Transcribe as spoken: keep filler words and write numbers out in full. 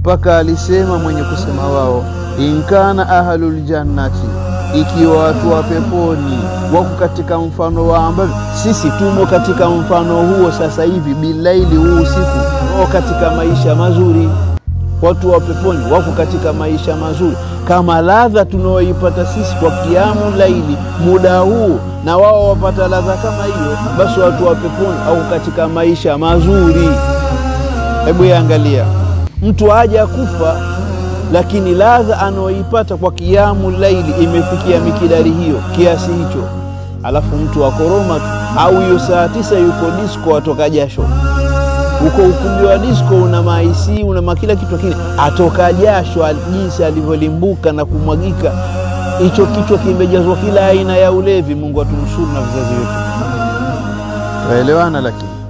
mpaka alisema mwenye kusema wao, inkana ahlul jannati, ikiwa watu wa peponi wako katika mfano wa ambavyo sisi tumo katika mfano huo sasa hivi, bilaili huu usiku, wao katika maisha mazuri. Watu wa peponi wako katika maisha mazuri, kama ladha tunaoipata sisi kwa kiamu laili muda huu, na wao wapata ladha kama hiyo, basi watu wa peponi au katika maisha mazuri. Hebu yaangalia, mtu haja kufa lakini ladha anaoipata kwa kiamu laili imefikia mikidari hiyo, kiasi hicho, alafu mtu akoroma tu, au hiyo saa tisa yuko disco atoka jasho. Uko ukumbi wa disco una maisi, una makila kitu kile, atoka jasho jinsi alivyolimbuka na kumwagika. Hicho kichwa kimejazwa kila aina ya ulevi. Mungu atunusuru na vizazi wetu. Waelewana lakini